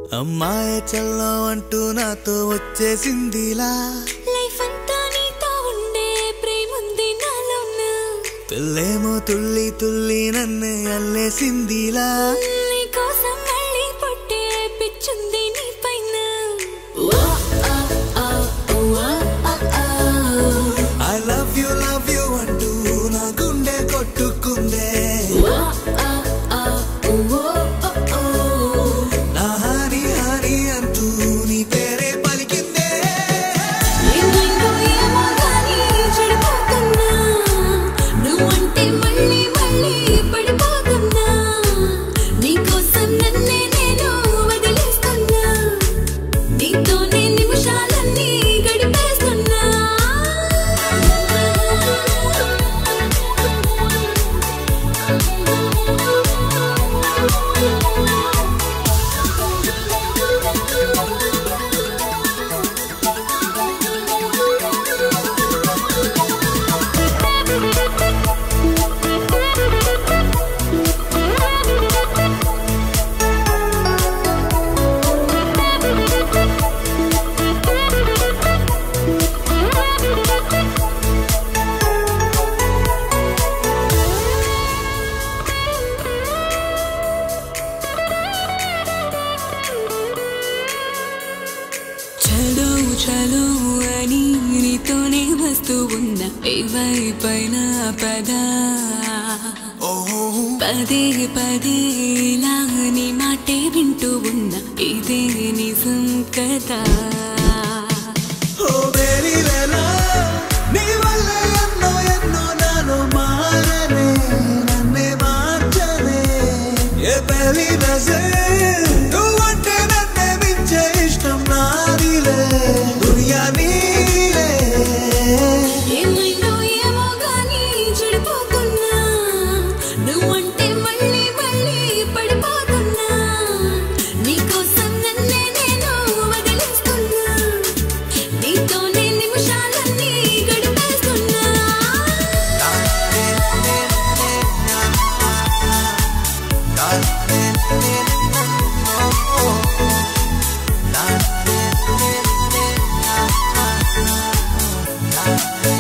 అమ్మాయే చల్లో అంటూ నాతో వచ్చేసిందిలా లైఫ్ అంతా నీతో ఉండే ప్రేముంది నాలోన పిల్లేమో తుల్లి తుల్లి నన్నే అల్లేసిందిలా నీ కోసం మళ్ళీ పుట్టే పిచ్చుంది నీ పైన I love you అంటూ నా గుండె కొట్టుకుందే నా హరి హరి అంటూ నీ పేరే పలికిందే ఏంటో ఏమో గానీ చెడిపోతున్నా నువ్వంటే మళ్ళీ మళ్ళీ పడిపోతున్నా నీకోసం నన్నే నేను వదిలేస్తున్నా నీతోనే నిమిషాలన్నీ గడిపేస్తున్నా చలో చలో అని నీతోనే వస్తూ ఉన్నా ఏవైపైనా పదా పదే పదే ఇలా నీ మాటే వింటూ ఉన్నా ఇదే నిజం కదా ఓ బేరీవేలా నీ వల్ల ఎన్నో ఎన్నో నాలో మారనే నన్నే మార్చనే ఏ పెళ్లి నజే నువ్వంటే నన్నే మించే ఇష్టం నాదిలే దునియా నీలే ఏమైందో ఏమో గానీ చెడిపోతున్నా నువ్వంటే మళ్ళీ మళ్ళీ పడిపోతున్నా నీకోసం నన్నే నేను వదిలేస్తున్నా నీతోనే నిమిషాలన్నీ గడిపేస్తున్నా నా